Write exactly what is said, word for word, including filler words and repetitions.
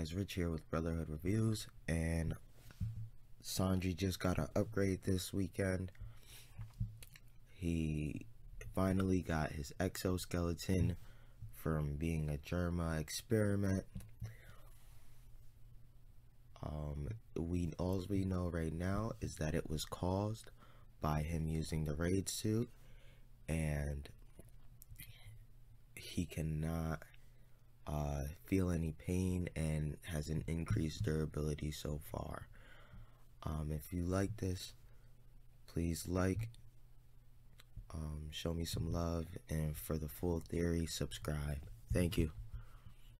guys, Rich here with Brotherhood Reviews, and Sanji just got an upgrade this weekend. He finally got his exoskeleton from being a Germa experiment. Um, we all we know right now is that it was caused by him using the raid suit, and he cannot uh, feel any pain and has an increased durability so far. Um, if you like this, please like, um, show me some love, and for the full theory, subscribe. Thank you.